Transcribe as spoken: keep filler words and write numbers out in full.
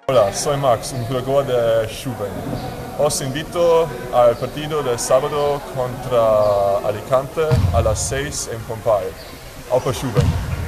Hola, soy Max, un jugador de Xuven. Os invito al partido del sábado contra Alicante a las seis en Pompey. Auf Xuven.